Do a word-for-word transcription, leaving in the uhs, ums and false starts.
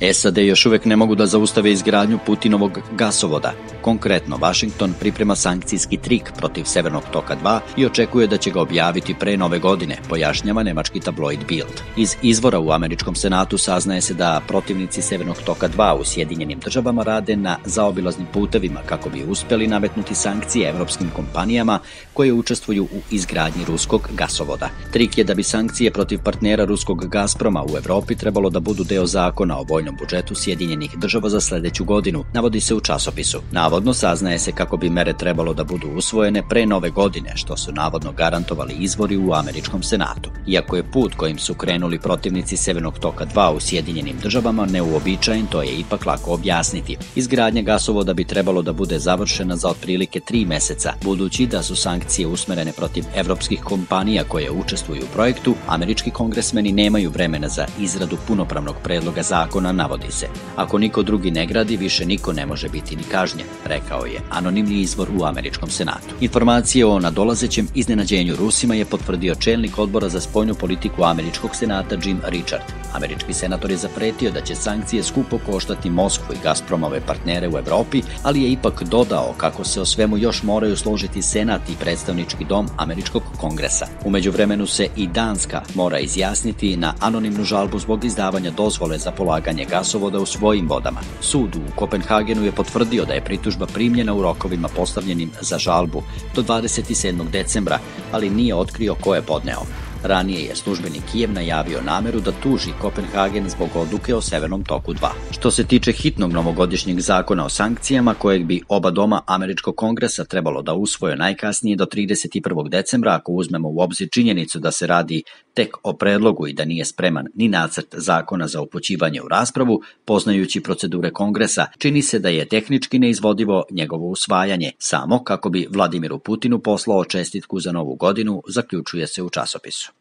S A D još uvek ne mogu da zaustave izgradnju Putinovog gasovoda. Konkretno, Vašington priprema sankcijski trik protiv Severnog toka dva i očekuje da će ga objaviti pre nove godine, pojašnjava nemački tabloid Bild. Iz izvora u američkom senatu saznaje se da protivnici Severnog toka dva u Sjedinjenim državama rade na zaobilaznim putevima kako bi uspeli nametnuti sankcije evropskim kompanijama koje učestvuju u izgradnji ruskog gasovoda. Trik je da bi sankcije protiv partnera ruskog Gazproma u Evropi trebalo da budu deo zakona o vojnom budžetu Sjedinjenih država za sledeću godinu, navodi se u časopisu. Navodno saznaje se kako bi mere trebalo da budu usvojene pre nove godine, što su navodno garantovali izvori u američkom senatu. Iako je put kojim su krenuli protivnici Severnog toka dva u Sjedinjenim državama neuobičajen, to je ipak lako objasniti. Izgradnja gasovoda bi trebalo da bude završena za otprilike tri meseca, budući da su sankcije usmerene protiv evropskih kompanija koje učestvuju u projektu, američki kongresmeni nemaju vremena za izradu punopravnog predloga zakona, navodi se. Ako niko drugi ne gradi, više niko ne može biti ni kažnjen, rekao je anonimni izvor u američkom senatu. Informacije o nadolazećem iznenađenju Rusima je potvrdio čelnik odbora za spoljnu politiku američkog senata Jim Richard. Američki senator je zapretio da će sankcije skupo koštati Moskvu i Gazpromove partnere u Evropi, ali je ipak dodao kako se o svemu još moraju složiti senat i predstavnički dom američkog kongresa. U međuvremenu se i Danska mora izjasniti na anonimnu žalbu zbog izdavanja dozvole za polaganje gasovoda u svojim vodama. Sud u Kopenhagenu je potvrdio da je pritužba primljena u rokovima postavljenim za žalbu do dvadeset sedmog decembra, ali nije otkrio ko je podneo. Ranije je službeni Kijev najavio nameru da tuži Kopenhagen zbog odluke o Severnom toku dva. Što se tiče hitnog novogodišnjeg zakona o sankcijama, kojeg bi oba doma američkog kongresa trebalo da usvoje najkasnije do trideset prvog decembra, ako uzmemo u obzir činjenicu da se radi tek o predlogu i da nije spreman ni nacrt zakona za upućivanje u raspravu, poznajući procedure kongresa, čini se da je tehnički neizvodivo njegovo usvajanje, samo kako bi Vladimiru Putinu poslao čestitku za novu godinu, zaključuje se u časopisu.